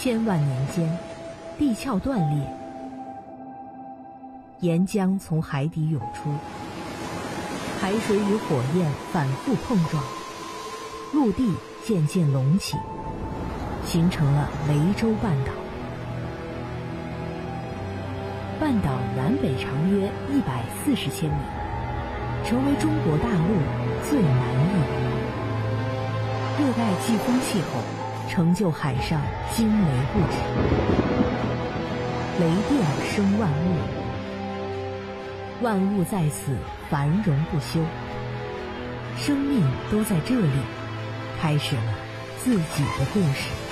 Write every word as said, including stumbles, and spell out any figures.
千万年间，地壳断裂，岩浆从海底涌出，海水与火焰反复碰撞，陆地渐渐隆起，形成了雷州半岛。半岛南北长约一百四十千米，成为中国大陆最南翼。热带季风气候成就海上惊雷不止，雷电生万物，万物在此繁荣不休，生命都在这里开始了自己的故事。